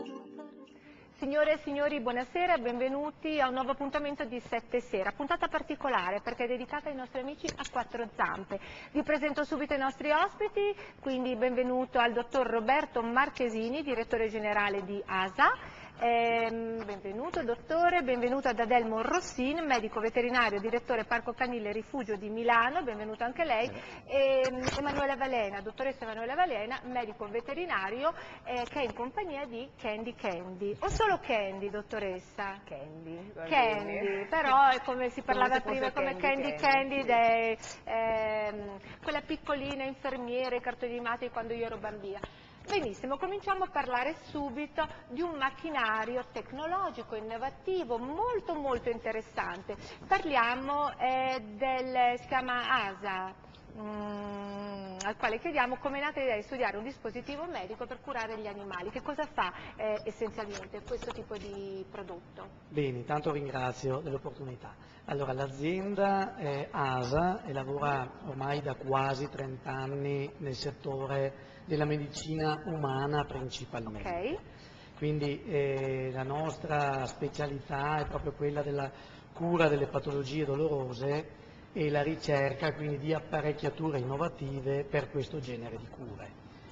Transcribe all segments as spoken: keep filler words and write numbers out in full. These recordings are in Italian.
Signore e signori, buonasera e benvenuti a un nuovo appuntamento di Sette Sera, puntata particolare perché è dedicata ai nostri amici a quattro zampe. Vi presento subito i nostri ospiti, quindi benvenuto al dottor Roberto Marchesini, direttore generale di A S A. Eh, benvenuto dottore, benvenuto ad Adelmo Rossin, medico veterinario, direttore Parco Canile Rifugio di Milano, benvenuto anche lei, e Emanuela Valena, dottoressa Emanuela Valena, medico veterinario eh, che è in compagnia di Candy Candy, o solo Candy dottoressa? Candy, va Candy, bene. però è come si Come parlava se fosse prima, come Candy Candy Candy, Candy, dei, ehm, quella piccolina infermiera, i cartoni animati quando io ero bambina. Benissimo, cominciamo a parlare subito di un macchinario tecnologico, innovativo, molto molto interessante. Parliamo eh, del, si chiama A S A, mm, al quale chiediamo come è nata l'idea di studiare un dispositivo medico per curare gli animali. Che cosa fa eh, essenzialmente questo tipo di prodotto? Bene, intanto ringrazio dell'opportunità. Allora, l'azienda è A S A e lavora ormai da quasi trenta anni nel settore della medicina umana principalmente. Okay. Quindi eh, la nostra specialità è proprio quella della cura delle patologie dolorose e la ricerca quindi di apparecchiature innovative per questo genere di cure.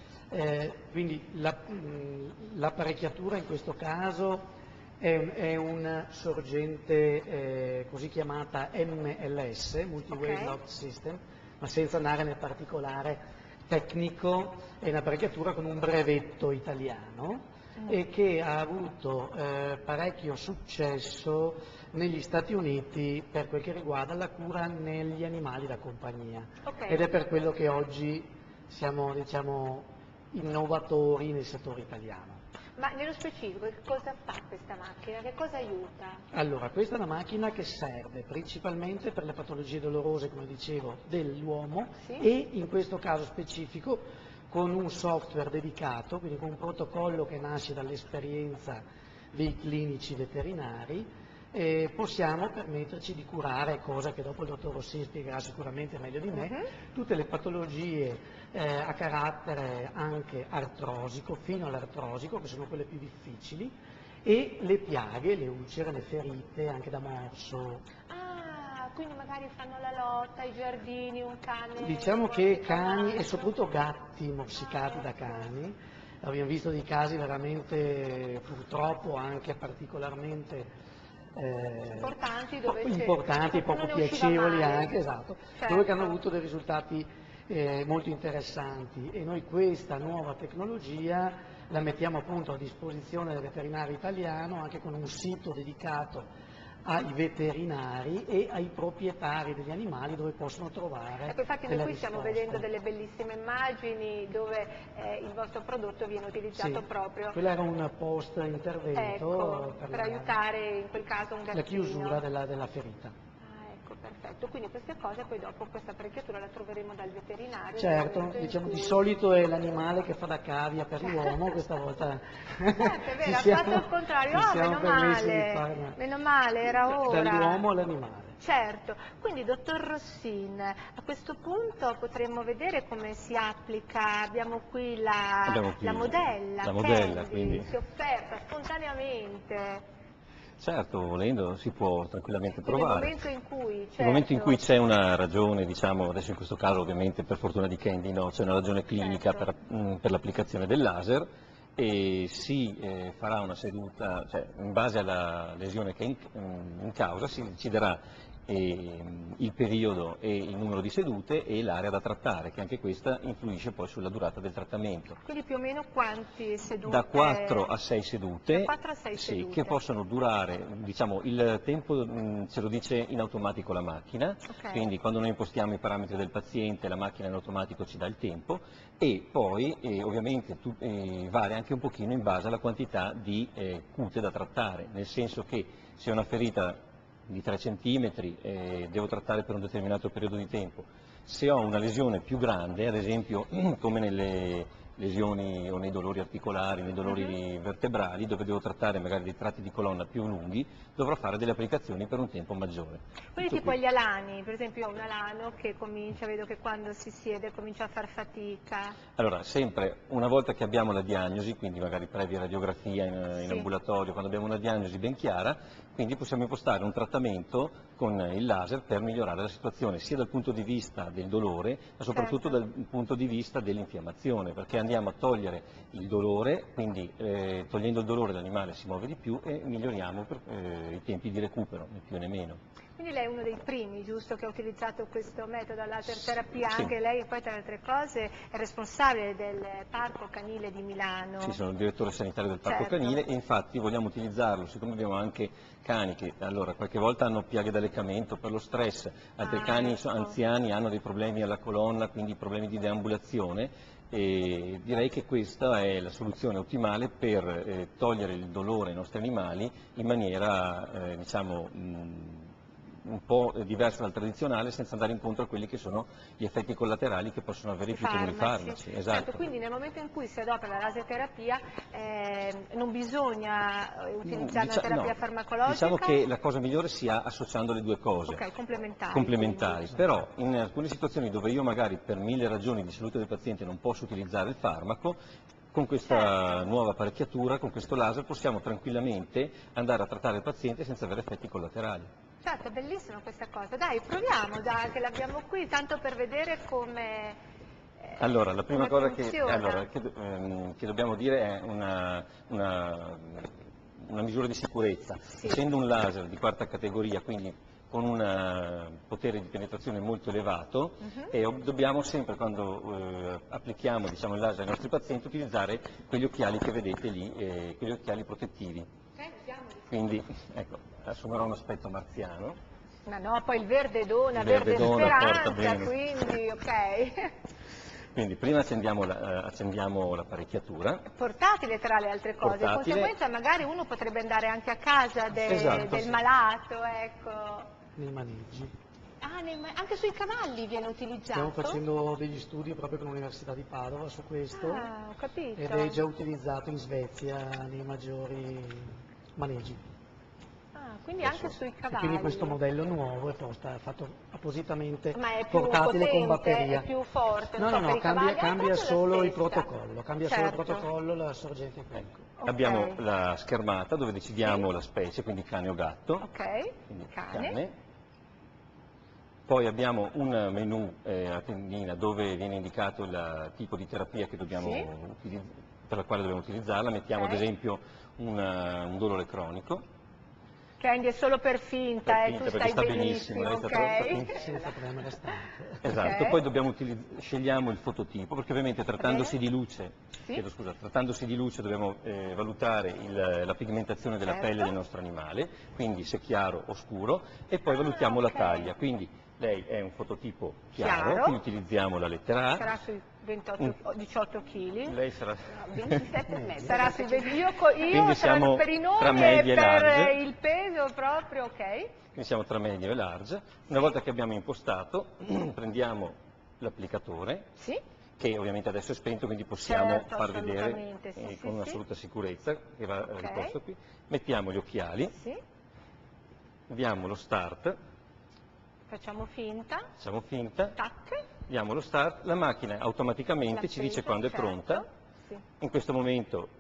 Eh, quindi l'apparecchiatura in questo caso è un, è un sorgente eh, così chiamata M L S, Multi-Wave Okay. Lock System, ma senza andare nel particolare tecnico, è un'apparecchiatura con un brevetto italiano Mm. e che ha avuto eh, parecchio successo negli Stati Uniti per quel che riguarda la cura negli animali da compagnia. Okay. Ed è per quello che oggi siamo, diciamo, innovatori nel settore italiano. Ma nello specifico che cosa fa questa macchina? Che cosa aiuta? Allora, questa è una macchina che serve principalmente per le patologie dolorose, come dicevo, dell'uomo Sì. e in questo caso specifico con un software dedicato, quindi con un protocollo che nasce dall'esperienza dei clinici veterinari, eh, possiamo permetterci di curare, cosa che dopo il dottor Rossin spiegherà sicuramente meglio di me, Mhm. tutte le patologie eh, a carattere anche artrosico, fino all'artrosico, che sono quelle più difficili, e le piaghe, le ulcere, le ferite, anche da morso. Ah, quindi magari fanno la lotta ai giardini, un cane Diciamo che morsica un cani e altro. soprattutto gatti morsicati Ah, da ecco. cani, abbiamo visto dei casi veramente purtroppo anche particolarmente eh, Importanti dove po- c'è- importanti, qualcuno poco ne usciva piacevoli male. anche, esatto, Certo. dove che hanno avuto dei risultati eh, molto interessanti e noi questa nuova tecnologia la mettiamo appunto a disposizione del veterinario italiano anche con un sito dedicato ai veterinari e ai proprietari degli animali dove possono trovare Ecco, infatti noi delle qui stiamo risposte. vedendo delle bellissime immagini dove eh, il vostro prodotto viene utilizzato Sì, proprio, quello era un post intervento ecco, per, per la, aiutare in quel caso un la gattino. chiusura della, della ferita. Ah, ecco, perfetto. Quindi queste cose poi dopo questa apparecchiatura la troveremo dal veterinario. nel Certo, momento in diciamo di cui- solito è l'animale che fa da cavia per l'uomo, questa volta Certo, è ci vero, ha siamo, fatto il contrario. ci Ah, siamo meno permessi di male, fare meno male, era ora. dall'uomo all'animale. Certo, quindi dottor Rossin, a questo punto potremmo vedere come si applica, abbiamo qui la, Abbiamo qui la modella, la modella, Candy, quindi. si offerta spontaneamente. Certo, volendo si può tranquillamente Quindi nel provare. momento in cui, certo, Nel momento in cui c'è una ragione, diciamo, adesso in questo caso ovviamente per fortuna di Candy no, c'è una ragione clinica Certo. per, mh, per l'applicazione del laser e si eh, farà una seduta, cioè in base alla lesione che è in, in causa si deciderà eh, il periodo e il numero di sedute e l'area da trattare, che anche questa influisce poi sulla durata del trattamento. Quindi più o meno quanti sedute? Da quattro a sei sedute, Da quattro a sei sì, sedute. che possono durare, diciamo, il tempo mh, ce lo dice in automatico la macchina, Ok. quindi quando noi impostiamo i parametri del paziente la macchina in automatico ci dà il tempo e poi eh, ovviamente tu, eh, varia anche un pochino in base alla quantità di eh, cute da trattare, nel senso che se è una ferita di tre centimetri eh, devo trattare per un determinato periodo di tempo. Se ho una lesione più grande, ad esempio come nelle lesioni o nei dolori articolari, nei dolori Mhm. vertebrali, dove devo trattare magari dei tratti di colonna più lunghi, dovrò fare delle applicazioni per un tempo maggiore. Quindi Tutto tipo qui. gli alani, per esempio io ho un alano che comincia, vedo che quando si siede comincia a far fatica. Allora, sempre una volta che abbiamo la diagnosi, quindi magari previa radiografia in, in Sì. ambulatorio, quando abbiamo una diagnosi ben chiara, quindi possiamo impostare un trattamento con il laser per migliorare la situazione, sia dal punto di vista del dolore, ma soprattutto Certo. dal punto di vista dell'infiammazione, perché andiamo a togliere il dolore, quindi eh, togliendo il dolore l'animale si muove di più e miglioriamo per, eh, i tempi di recupero, né più né meno. Quindi lei è uno dei primi, giusto, che ha utilizzato questo metodo, la laser terapia, Sì. anche lei poi tra le altre cose è responsabile del Parco Canile di Milano. Sì, sono il direttore sanitario del Parco Certo. Canile e infatti vogliamo utilizzarlo, siccome abbiamo anche cani che allora, qualche volta hanno piaghe da leccamento per lo stress, altri Ah, cani ecco. anziani hanno dei problemi alla colonna, quindi problemi di deambulazione, e direi che questa è la soluzione ottimale per eh, togliere il dolore ai nostri animali in maniera eh, diciamo, mh, un po' diversa dal tradizionale, senza andare incontro a quelli che sono gli effetti collaterali che possono avere I più comuni farmaci. farmaci. Certo, Esatto. quindi nel momento in cui si adopera la laserterapia eh, non bisogna eh, utilizzare Dicia- una terapia no, farmacologica? Diciamo che la cosa migliore sia associando le due cose. Ok, complementari. complementari, quindi. però in alcune situazioni dove io magari per mille ragioni di salute del paziente non posso utilizzare il farmaco, con questa Certo. nuova apparecchiatura, con questo laser, possiamo tranquillamente andare a trattare il paziente senza avere effetti collaterali. Certo, è bellissima questa cosa. Dai, proviamo, dai, che l'abbiamo qui, tanto per vedere come eh, Allora, la prima come cosa che, funziona. allora, che, ehm, che dobbiamo dire è una, una- una misura di sicurezza. Sì. Essendo un laser di quarta categoria, quindi con un eh, potere di penetrazione molto elevato, Mhm. e ob- dobbiamo sempre, quando eh, applichiamo diciamo, il laser ai nostri pazienti, utilizzare quegli occhiali che vedete lì, eh, quegli occhiali protettivi. Ok, usiamoli. Quindi, ecco, assumerò un aspetto marziano. Ma no, poi il verde dona, Il verde verde, dona, porta speranza, bene. quindi ok. Quindi prima accendiamo la- eh, accendiamo l'apparecchiatura. Portatile tra le altre cose, di Portatile. conseguenza magari uno potrebbe andare anche a casa de- Esatto, del sì. malato, ecco. nei maneggi. Ah, nei ma- anche sui cavalli viene utilizzato? Stiamo facendo degli studi proprio con l'Università di Padova su questo Ah, ho capito. ed è già utilizzato in Svezia nei maggiori maneggi. Ah, quindi anche sui E cavalli. quindi questo modello nuovo è posta- fatto appositamente Ma è più portatile con potente, batteria. è più forte, No, non so, no, per no, i cambia, cavalli. Ah, cambia proprio la solo il stessa. protocollo, cambia Certo. solo il protocollo, la sorgente clinica. Ok. Abbiamo la schermata dove decidiamo Sì. la specie, quindi cane o gatto. Ok, Quindi cane. Poi abbiamo un menu eh, a tendina dove viene indicato il tipo di terapia che dobbiamo Sì. utilizz- per la quale dobbiamo utilizzarla. Mettiamo Ok. ad esempio una- un dolore cronico. Candy è solo per finta, Per eh, finta, tu perché stai sta benissimo, lei sta ok? per- Senza problema restante. Esatto, Ok. poi dobbiamo utilizz- scegliamo il fototipo, perché ovviamente trattandosi di luce, Sì. chiedo scusa, trattandosi di luce dobbiamo eh, valutare il- la pigmentazione della Certo. pelle del nostro animale, quindi se chiaro o scuro, e poi Ah, valutiamo ok. la taglia. Quindi lei è un fototipo chiaro, Chiaro. quindi utilizziamo la lettera A. Sarà sui ventotto, Mm. o diciotto chili. Lei sarà... No, ventisette e mezzo. Medio. Sarà sui venti. Io, co- io Quindi saranno siamo per i tra nomi e media e per large. il peso proprio, ok? Quindi siamo tra medio e large. Una volta che abbiamo impostato, prendiamo l'applicatore, Sì. che ovviamente adesso è spento, quindi possiamo Certo, far vedere assolutamente, sì, eh, sì, con sì. assoluta sicurezza, che va Ok. riposto qui. Mettiamo gli occhiali, Sì. diamo lo start, Facciamo finta. facciamo finta, Tac. diamo lo start, la macchina automaticamente La ci dice presa, quando è certo. pronta. Sì. In questo momento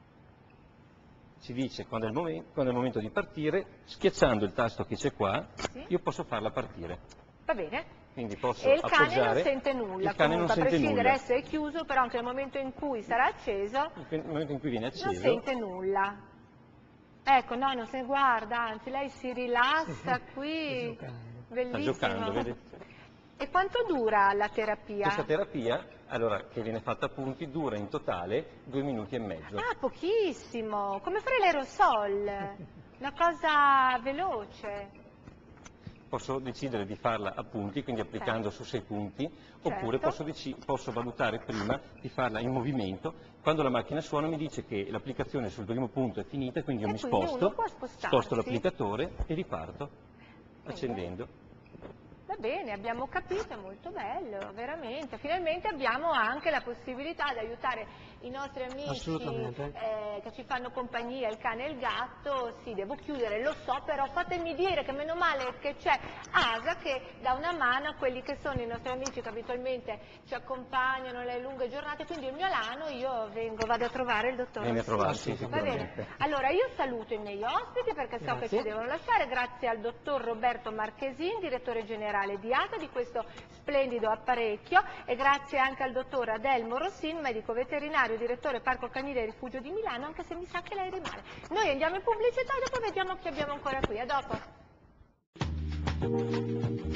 ci dice quando è, il momen- quando è il momento di partire, schiacciando il tasto che c'è qua, Sì. io posso farla partire. Va bene. Quindi posso E il cane non appoggiare. sente nulla, Il cane non comunque, a sente prescindere nulla. essere chiuso, però anche nel momento in cui sarà acceso Nel momento in cui viene non acceso, sente nulla. Ecco, no, non se guarda, anzi lei si rilassa qui, Sta giocando. sta bellissimo. giocando, vedete? E quanto dura la terapia? Questa terapia, allora, che viene fatta a punti, dura in totale due minuti e mezzo. Ah, pochissimo, come fare l'aerosol, una cosa veloce. Posso decidere di farla a punti, quindi applicando su sei punti, oppure Certo. posso, deci- posso valutare prima di farla in movimento. Quando la macchina suona mi dice che l'applicazione sul primo punto è finita, quindi io E mi quindi uno sposto, può spostarsi. sposto l'applicatore e riparto accendendo. Va bene, abbiamo capito, è molto bello, veramente. Finalmente abbiamo anche la possibilità di aiutare i nostri amici eh, che ci fanno compagnia, il cane e il gatto. Sì, devo chiudere, lo so, però fatemi dire che meno male che c'è ASA che dà una mano a quelli che sono i nostri amici che abitualmente ci accompagnano nelle lunghe giornate, quindi il mio Lano, io vengo, vado a trovare il dottor Vieni a trovarci, Rossini. Va bene, allora io saluto i miei ospiti perché so Grazie. che ci devono lasciare, grazie al dottor Roberto Marchesin, direttore generale di ASA, di questo splendido apparecchio, e grazie anche al dottor Adelmo Rossin, medico veterinario, direttore Parco Canile e Rifugio di Milano, anche se mi sa che lei rimane. Noi andiamo in pubblicità e dopo vediamo chi abbiamo ancora qui. A dopo.